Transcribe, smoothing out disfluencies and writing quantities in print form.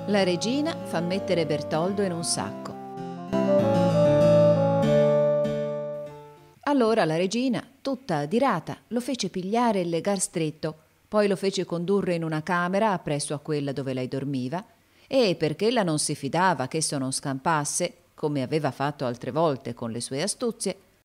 La regina fa mettere Bertoldo in un sacco. Allora la regina, tutta adirata, lo fece pigliare e legar stretto, poi lo fece condurre in una camera appresso a quella dove lei dormiva, e perché ella non si fidava che esso non scampasse, come aveva fatto altre volte con le sue astuzie,